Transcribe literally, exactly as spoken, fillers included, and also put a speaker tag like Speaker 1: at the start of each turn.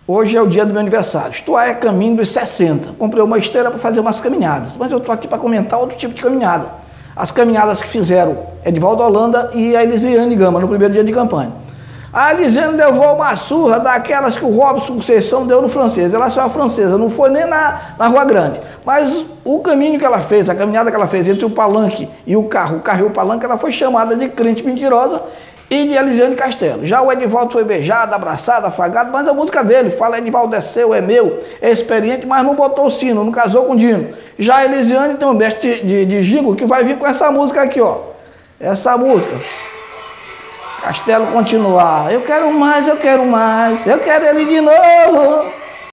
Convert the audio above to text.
Speaker 1: Hoje é o dia do meu aniversário. Estou a caminho dos sessenta. Comprei uma esteira para fazer umas caminhadas. Mas eu estou aqui para comentar outro tipo de caminhada. As caminhadas que fizeram Edivaldo Holanda e a Elisiane Gama no primeiro dia de campanha. A Elisiane levou uma surra daquelas que o Robson Conceição deu no francês. Ela saiu a francesa, não foi nem na, na Rua Grande. Mas o caminho que ela fez, a caminhada que ela fez entre o palanque e o carro, o carro e o palanque, ela foi chamada de crente mentirosa e de Elisiane Castelo. Já o Edivaldo foi beijado, abraçado, afagado, mas a música dele fala: Edivaldo é seu, é meu, é experiente, mas não botou o sino, não casou com o Dino. Já a Elisiane tem um mestre de, de, de gigo que vai vir com essa música aqui, ó. Essa música. Castelo continuar. Eu quero mais, eu quero mais, eu quero ele de novo.